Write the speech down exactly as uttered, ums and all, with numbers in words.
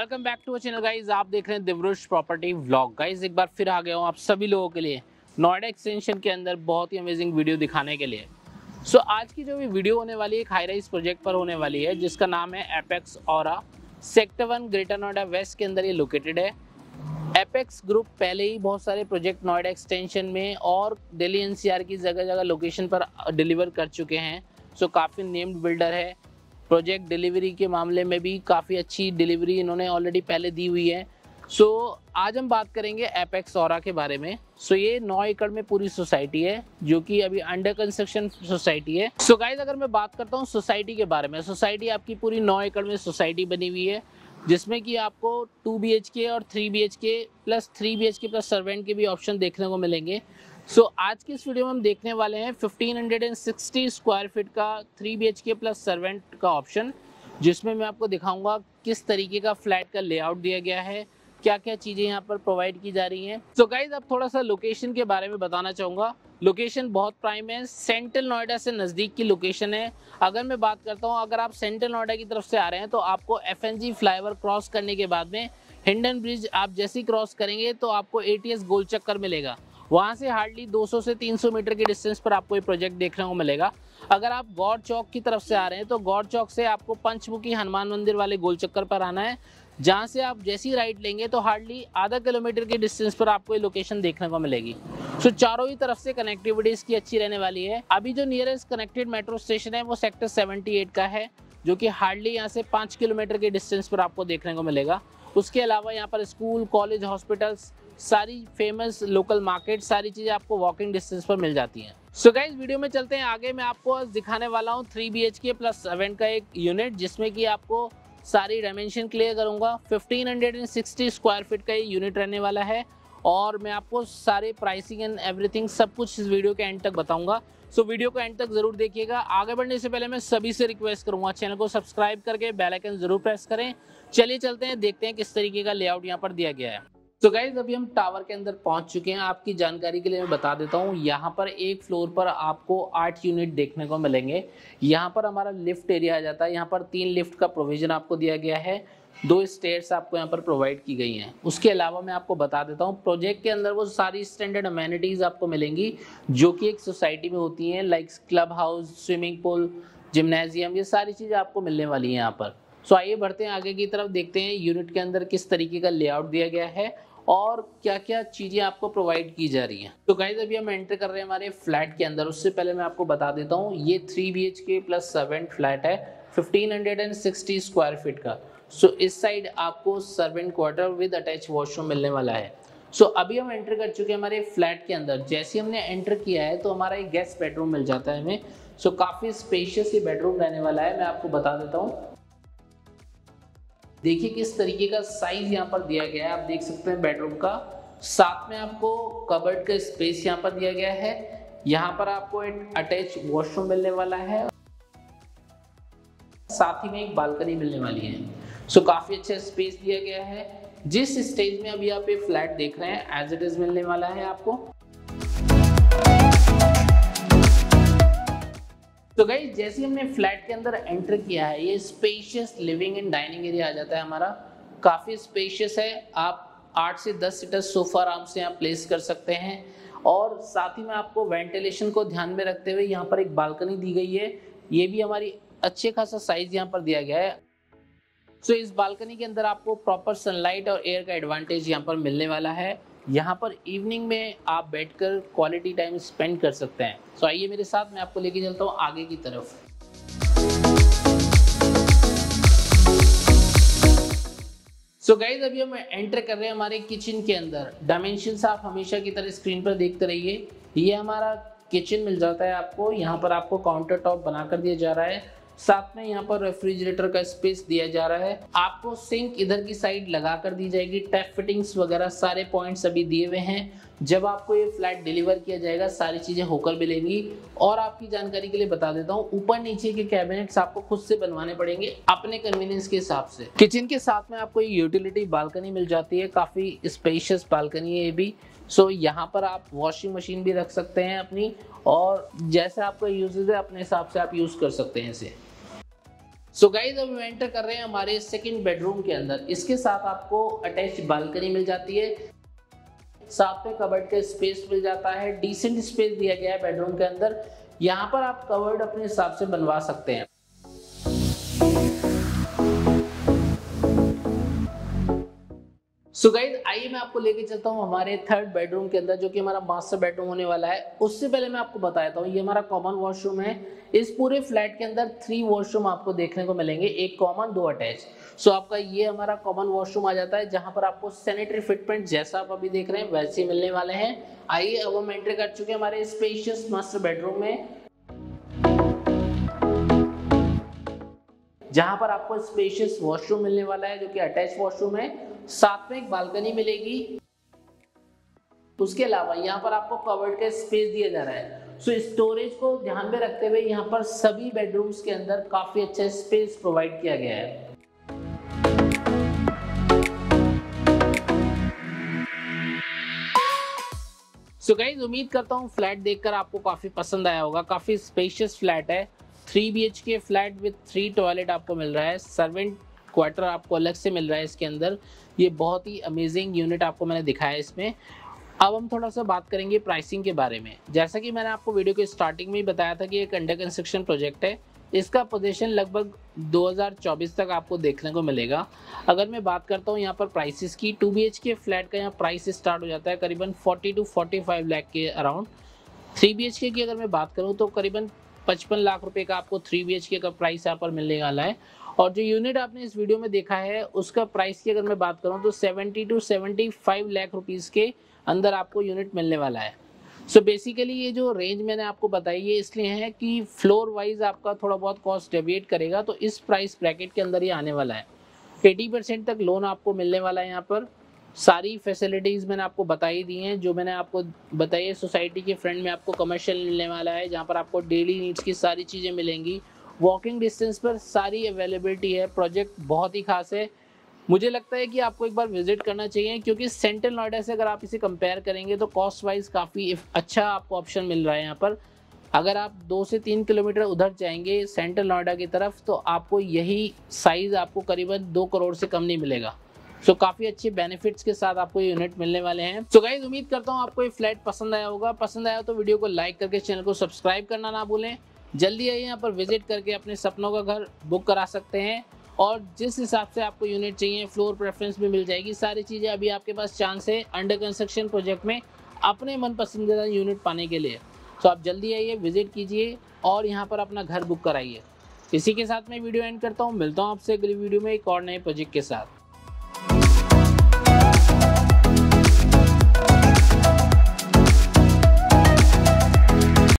Welcome back to our channel guys. आप देख रहे हैं दिव्रुष प्रॉपर्टी व्लॉग। गाइज एक बार फिर आ गया हूँ आप सभी लोगों के लिए नोएडा एक्सटेंशन के अंदर बहुत ही अमेजिंग वीडियो दिखाने के लिए। सो so, आज की जो भी वीडियो होने वाली है एक हाई राइज प्रोजेक्ट पर होने वाली है जिसका नाम है Apex Aura. Sector one Greater Noida West के अंदर ये लोकेटेड है। एपेक्स ग्रुप पहले ही बहुत सारे प्रोजेक्ट नोएडा एक्सटेंशन में और दिल्ली एनसीआर की जगह जगह लोकेशन पर डिलीवर कर चुके हैं। सो so, काफ़ी नेम्ड बिल्डर है। प्रोजेक्ट डिलीवरी के मामले में भी काफ़ी अच्छी डिलीवरी इन्होंने ऑलरेडी पहले दी हुई है। सो so, आज हम बात करेंगे एपेक्स ऑरा के बारे में। सो so, ये नौ एकड़ में पूरी सोसाइटी है जो कि अभी अंडर कंस्ट्रक्शन सोसाइटी है। सो so, गाइज अगर मैं बात करता हूँ सोसाइटी के बारे में, सोसाइटी आपकी पूरी नौ एकड़ में सोसाइटी बनी हुई है जिसमें कि आपको टू बी एच के और three B H K plus three B H K plus servant के भी ऑप्शन देखने को मिलेंगे। सो so, आज की इस वीडियो में हम देखने वाले हैं फिफ्टीन सिक्सटी स्क्वायर फीट का three B H K plus servant का ऑप्शन, जिसमें मैं आपको दिखाऊंगा किस तरीके का फ्लैट का लेआउट दिया गया है, क्या क्या चीज़ें यहाँ पर प्रोवाइड की जा रही हैं। सो so, गाइज अब थोड़ा सा लोकेशन के बारे में बताना चाहूँगा। लोकेशन बहुत प्राइम है, सेंट्रल नोएडा से नज़दीक की लोकेशन है। अगर मैं बात करता हूँ, अगर आप सेंट्रल नोएडा की तरफ से आ रहे हैं तो आपको F N G flyover cross करने के बाद में हिंडन ब्रिज आप जैसे ही क्रॉस करेंगे तो आपको ए टी एस गोल चक्कर मिलेगा। वहाँ से हार्डली दो सौ से तीन सौ मीटर के डिस्टेंस पर आपको ये प्रोजेक्ट देखने को मिलेगा। अगर आप गौड़ चौक की तरफ से आ रहे हैं तो गौड़ चौक से आपको पंचमुखी हनुमान मंदिर वाले गोल चक्कर पर आना है, जहाँ से आप जैसी राइट लेंगे तो हार्डली आधा किलोमीटर के डिस्टेंस पर आपको ये लोकेशन देखने को मिलेगी। सो चारों ही तरफ से कनेक्टिविटी इसकी अच्छी रहने वाली है। अभी जो नियरेस्ट कनेक्टेड मेट्रो स्टेशन है वो सेक्टर सेवेंटी एट का है, जो कि हार्डली यहाँ से पाँच किलोमीटर के डिस्टेंस पर आपको देखने को मिलेगा। उसके अलावा यहाँ पर स्कूल, कॉलेज, हॉस्पिटल्स, सारी फेमस लोकल मार्केट, सारी चीज़ें आपको वॉकिंग डिस्टेंस पर मिल जाती हैं। सो गाइस वीडियो में चलते हैं आगे। मैं आपको दिखाने वाला हूँ three B H K plus seven का एक यूनिट जिसमें कि आपको सारी डायमेंशन क्लियर करूँगा। फिफ्टीन सिक्सटी स्क्वायर फीट का ये यूनिट रहने वाला है और मैं आपको सारे प्राइसिंग एंड एवरीथिंग सब कुछ इस वीडियो के एंड तक बताऊँगा। सो so, वीडियो को एंड तक जरूर देखिएगा। आगे बढ़ने से पहले मैं सभी से रिक्वेस्ट करूंगा चैनल को सब्सक्राइब करके बेल आइकन जरूर प्रेस करें। चलिए चलते हैं, देखते हैं किस तरीके का लेआउट यहाँ पर दिया गया है। तो गाइज अभी हम टावर के अंदर पहुंच चुके हैं। आपकी जानकारी के लिए मैं बता देता हूं, यहाँ पर एक फ्लोर पर आपको आठ यूनिट देखने को मिलेंगे। यहाँ पर हमारा लिफ्ट एरिया आ जाता है। यहाँ पर तीन लिफ्ट का प्रोविजन आपको दिया गया है, दो स्टेयर्स आपको यहाँ पर प्रोवाइड की गई हैं। उसके अलावा मैं आपको बता देता हूँ प्रोजेक्ट के अंदर वो सारी स्टैंडर्ड अमेनिटीज आपको मिलेंगी जो कि एक सोसाइटी में होती हैं, like club house, swimming pool, gymnasium, ये सारी चीज़ें आपको मिलने वाली हैं यहाँ पर। सो आइए बढ़ते हैं आगे की तरफ, देखते हैं यूनिट के अंदर किस तरीके का लेआउट दिया गया है और क्या क्या चीज़ें आपको प्रोवाइड की जा रही हैं। तो गाइस अभी हम एंटर कर रहे हैं हमारे फ्लैट के अंदर। उससे पहले मैं आपको बता देता हूँ ये three B H K plus seven flat है फिफ्टीन सिक्सटी स्क्वायर फीट का। सो so, इस साइड आपको servant quarter with attach washroom मिलने वाला है। सो so, अभी हम एंटर कर चुके हैं हमारे फ्लैट के अंदर। जैसे हमने एंटर किया है तो हमारा एक गेस्ट बेडरूम मिल जाता है हमें। सो so, काफ़ी स्पेशियस ये बेडरूम रहने वाला है। मैं आपको बता देता हूँ, देखिए किस तरीके का साइज यहाँ पर दिया गया है। आप देख सकते हैं बेडरूम का, साथ में आपको कबर्ड का स्पेस यहाँ पर दिया गया है। यहाँ पर आपको एक अटैच वॉशरूम मिलने वाला है, साथ ही में एक बालकनी मिलने वाली है। सो so, काफी अच्छा स्पेस दिया गया है। जिस स्टेज में अभी आप ये फ्लैट देख रहे हैं एज इट इज मिलने वाला है आपको। तो गाइस जैसे हमने फ्लैट के अंदर एंटर किया है, ये spacious living and dining area आ जाता है हमारा। काफी स्पेशियस है। आप आठ से दस सीटर सोफा आराम से यहाँ प्लेस कर सकते हैं और साथ ही में आपको वेंटिलेशन को ध्यान में रखते हुए यहाँ पर एक बालकनी दी गई है। ये भी हमारी अच्छे खासा साइज यहाँ पर दिया गया है। सो so, इस बालकनी के अंदर आपको प्रॉपर सनलाइट और एयर का एडवांटेज यहाँ पर मिलने वाला है। यहाँ पर इवनिंग में आप बैठकर क्वालिटी टाइम स्पेंड कर सकते हैं। सो so, आइए मेरे साथ, मैं आपको लेके चलता हूँ आगे की तरफ। सो so, गाइज अभी हम एंटर कर रहे हैं हमारे किचन के अंदर। डायमेंशंस आप हमेशा की तरह स्क्रीन पर देखते रहिए। ये हमारा किचन मिल जाता है आपको। यहाँ पर आपको काउंटर टॉप बनाकर दिया जा रहा है, साथ में यहाँ पर रेफ्रिजरेटर का स्पेस दिया जा रहा है। आपको सिंक इधर की साइड लगा कर दी जाएगी। टैप फिटिंग्स वगैरह सारे पॉइंट्स अभी दिए हुए हैं। जब आपको ये फ्लैट डिलीवर किया जाएगा सारी चीजें होकर मिलेंगी। और आपकी जानकारी के लिए बता देता हूँ, ऊपर नीचे के कैबिनेट्स आपको खुद से बनवाने पड़ेंगे अपने कन्वीनियंस के हिसाब से। किचन के साथ में आपको ये यूटिलिटी बालकनी मिल जाती है, काफी स्पेशियस बालकनी है ये भी। सो so, यहाँ पर आप वॉशिंग मशीन भी रख सकते हैं अपनी, और जैसे आपका यूजेज है अपने हिसाब से आप यूज कर सकते हैं इसे। सो गाइस अब हम एंटर कर रहे हैं हमारे सेकंड बेडरूम के अंदर। इसके साथ आपको अटैच बालकनी मिल जाती है, साथ में कबर्ड का स्पेस मिल जाता है, डिसेंट स्पेस दिया गया है बेडरूम के अंदर। यहाँ पर आप कबर्ड अपने हिसाब से बनवा सकते हैं। सो गाइस आइए मैं आपको लेके चलता हूँ हमारे थर्ड बेडरूम के अंदर, जो कि हमारा मास्टर बेडरूम होने वाला है। उससे पहले मैं आपको बताता हूँ, ये हमारा कॉमन वॉशरूम है। इस पूरे फ्लैट के अंदर थ्री वॉशरूम आपको देखने को मिलेंगे, एक कॉमन दो अटैच। सो आपका ये हमारा कॉमन वॉशरूम आ जाता है, जहां पर आपको सैनिटरी फिटमेंट जैसा आप अभी देख रहे हैं वैसे ही मिलने वाले हैं। आइए अब हम एंटर कर चुके हैं हमारे स्पेशियस मास्टर बेडरूम में, जहां पर आपको स्पेशियस वॉशरूम मिलने वाला है, जो कि अटैच वॉशरूम है। साथ में एक बालकनी मिलेगी। उसके अलावा यहाँ पर आपको कवर्ड का स्पेस दिया जा रहा है। सो स्टोरेज को ध्यान में रखते हुए यहाँ पर सभी बेडरूम्स के अंदर काफी अच्छा स्पेस प्रोवाइड किया गया है। सो गाइस उम्मीद करता हूँ फ्लैट देखकर आपको काफी पसंद आया होगा। काफी स्पेशियस फ्लैट है, three B H K flat with three toilet आपको मिल रहा है, सर्वेंट क्वार्टर आपको अलग से मिल रहा है इसके अंदर। ये बहुत ही अमेजिंग यूनिट आपको मैंने दिखाया है इसमें। अब हम थोड़ा सा बात करेंगे प्राइसिंग के बारे में। जैसा कि मैंने आपको वीडियो के स्टार्टिंग में ही बताया था कि एक अंडर कंस्ट्रक्शन प्रोजेक्ट है। इसका पोजीशन लगभग दो हज़ार चौबीस तक आपको देखने को मिलेगा। अगर मैं बात करता हूँ यहाँ पर प्राइसेस की, two B H K flat का यहाँ प्राइस स्टार्ट हो जाता है करीबन चालीस टू पैंतालीस लाख के अराउंड। थ्री बी एच के की अगर मैं बात करूँ तो करीबन पचपन लाख रुपए का आपको थ्री बी एच के का प्राइस यहाँ पर मिलने वाला है। और जो यूनिट आपने इस वीडियो में देखा है उसका प्राइस की अगर मैं बात करूँ तो seventy two seventy five lakh rupees के अंदर आपको यूनिट मिलने वाला है। सो so बेसिकली ये जो रेंज मैंने आपको बताई है इसलिए है कि फ्लोर वाइज आपका थोड़ा बहुत कॉस्ट डेविएट करेगा, तो इस प्राइस ब्रैकेट के अंदर ही आने वाला है। अस्सी परसेंट तक लोन आपको मिलने वाला है। यहाँ पर सारी फैसिलिटीज़ मैंने आपको बताई दी हैं, जो मैंने आपको बताई है। सोसाइटी के फ्रंट में आपको कमर्शियल मिलने वाला है, जहाँ पर आपको डेली नीड्स की सारी चीज़ें मिलेंगी। वॉकिंग डिस्टेंस पर सारी अवेलेबिलिटी है। प्रोजेक्ट बहुत ही खास है, मुझे लगता है कि आपको एक बार विजिट करना चाहिए, क्योंकि सेंट्रल नोएडा से अगर आप इसे कंपेयर करेंगे तो कॉस्ट वाइज काफ़ी अच्छा आपको ऑप्शन मिल रहा है यहाँ पर। अगर आप दो से तीन किलोमीटर उधर जाएंगे सेंट्रल नोएडा की तरफ तो आपको यही साइज़ आपको करीबन दो करोड़ से कम नहीं मिलेगा। सो so, काफ़ी अच्छे बेनिफिट्स के साथ आपको ये यूनिट मिलने वाले हैं। सो so, गाइज उम्मीद करता हूँ आपको ये फ्लैट पसंद आया होगा। पसंद आया तो वीडियो को लाइक करके चैनल को सब्सक्राइब करना ना भूलें। जल्दी आइए यहाँ पर विजिट करके अपने सपनों का घर बुक करा सकते हैं, और जिस हिसाब से आपको यूनिट चाहिए फ्लोर प्रेफरेंस भी मिल जाएगी। सारी चीज़ें अभी आपके पास चांस है अंडर कंस्ट्रक्शन प्रोजेक्ट में अपने मन पसंदीदा यूनिट पाने के लिए। तो आप जल्दी आइए, विजिट कीजिए और यहाँ पर अपना घर बुक कराइए। इसी के साथ मैं वीडियो एंड करता हूँ। मिलता हूँ आपसे अगली वीडियो में एक और नए प्रोजेक्ट के साथ।